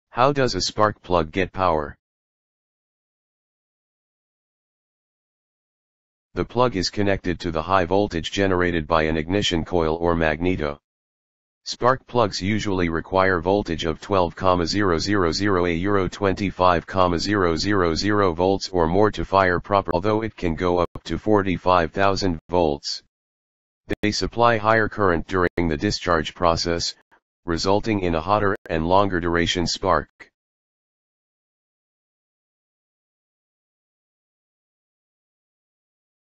How does a spark plug get power? The plug is connected to the high voltage generated by an ignition coil or magneto. Spark plugs usually require voltage of 12,000 25,000 volts or more to fire properly, although it can go up to 45,000 volts. They supply higher current during the discharge process, resulting in a hotter and longer duration spark.